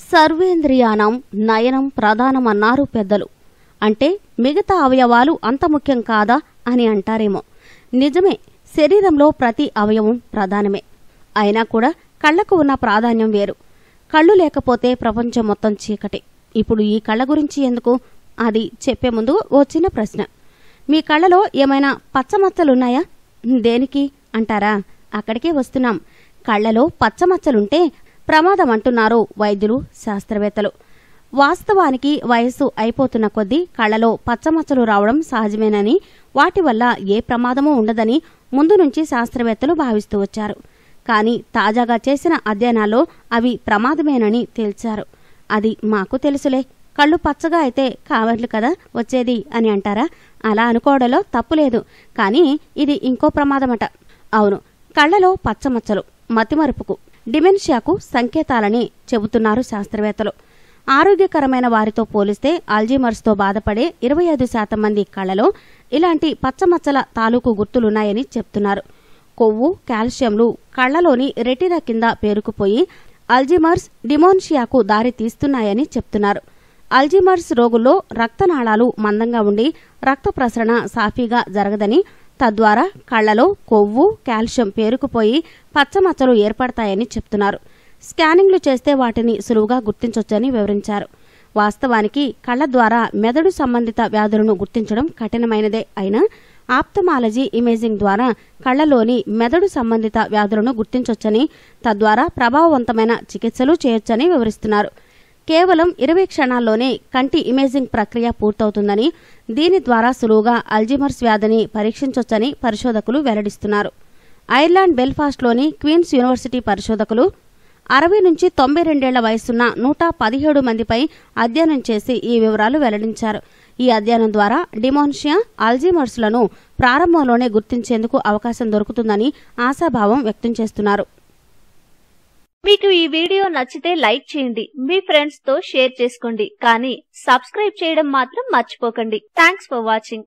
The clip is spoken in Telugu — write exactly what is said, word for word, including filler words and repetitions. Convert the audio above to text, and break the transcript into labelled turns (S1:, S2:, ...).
S1: సర్వేంద్రియానం నయనం ప్రధానమన్నారు పెద్దలు. అంటే మిగతా అవయవాలు అంత ముఖ్యం కాదా అని అంటారేమో. నిజమే, శరీరంలో ప్రతి అవయవం ప్రధానమే. అయినా కూడా కళ్లకు ఉన్న ప్రాధాన్యం వేరు. కళ్ళు లేకపోతే ప్రపంచం మొత్తం చీకటి. ఇప్పుడు ఈ కళ్ళ గురించి ఎందుకు అది చెప్పే ముందు ఓ చిన్న ప్రశ్న. మీ కళ్ళలో ఏమైనా పచ్చమచ్చలున్నాయా? దేనికి అంటారా? అక్కడికే వస్తున్నాం. కళ్లలో పచ్చమచ్చలుంటే ప్రమాదం అంటున్నారు వైద్యులు, శాస్త్రవేత్తలు. వాస్తవానికి వయస్సు అయిపోతున్న కొద్దీ కళ్లలో పచ్చమచ్చలు రావడం సహజమేనని, వాటి వల్ల ఏ ప్రమాదమూ ఉండదని ముందు నుంచి శాస్త్రవేత్తలు భావిస్తూ వచ్చారు. కానీ తాజాగా చేసిన అధ్యయనాల్లో అవి ప్రమాదమేనని తేల్చారు. అది మాకు తెలుసులే, కళ్ళు పచ్చగా అయితే కావర్లు కదా వచ్చేది అని అంటారా? అలా అనుకోవడంలో తప్పులేదు. కానీ ఇది ఇంకో ప్రమాదమట. అవును, కళ్లలో పచ్చమచ్చలు మతిమరుపుకు, డిమెన్షియాకు సంకేతాలని చెబుతున్నారు శాస్త్రవేత్తలు. ఆరోగ్యకరమైన వారితో పోలిస్తే అల్జీమర్స్తో బాధపడే ఇరవై ఐదు శాతం మంది కళ్లలో ఇలాంటి పచ్చమచ్చల తాలూకు గుర్తులున్నాయని చెప్తున్నారు. కొవ్వు, కాల్షియంలు కళ్లలోని రెటినా కింద పేరుకుపోయి అల్జీమర్స్, డిమెన్షియాకు దారి తీస్తున్నాయని చెప్తున్నారు. అల్జీమర్స్ రోగుల్లో రక్తనాళాలు మందంగా ఉండి రక్త ప్రసరణ సాఫీగా జరగదని, తద్వారా కళ్లలో కొవ్వు, కాల్షియం పేరుకుపోయి పచ్చమచ్చలు ఏర్పడతాయని చెప్తున్నారు. స్కానింగ్లు చేస్తే వాటిని సులువుగా గుర్తించొచ్చని వివరించారు. వాస్తవానికి కళ్ల ద్వారా మెదడు సంబంధిత వ్యాధులను గుర్తించడం కఠినమైనదే అయినా ఆప్థమాలజీ ఇమేజింగ్ ద్వారా కళ్లలోని మెదడు సంబంధిత వ్యాధులను గుర్తించొచ్చని, తద్వారా ప్రభావవంతమైన చికిత్సలు చేయొచ్చని వివరిస్తున్నారు. కేవలం ఇరవై క్షణాల్లోనే కంటి ఇమేజింగ్ ప్రక్రియ పూర్తవుతుందని, దీని ద్వారా సులువుగా అల్జీమర్స్ వ్యాధిని పరీక్షించొచ్చని పరిశోధకులు వెల్లడిస్తున్నారు. ఐర్లాండ్ బెల్ఫాస్ట్లోని క్వీన్స్ యూనివర్సిటీ పరిశోధకులు అరవై నుంచి తొంభై రెండేళ్ల వయసున్న నూట పదిహేడు మందిపై అధ్యయనం చేసి ఈ వివరాలు వెల్లడించారు. ఈ అధ్యయనం ద్వారా డిమెన్షియా, అల్జీమర్స్లను ప్రారంభంలోనే గుర్తించేందుకు అవకాశం దొరుకుతుందని ఆశాభావం వ్యక్తం చేస్తున్నారు.
S2: మీకు ఈ వీడియో నచ్చితే లైక్ చేయండి, మీ ఫ్రెండ్స్ తో షేర్ చేసుకోండి, కానీ సబ్స్క్రైబ్ చేయడం మాత్రం మర్చిపోకండి. Thanks for watching.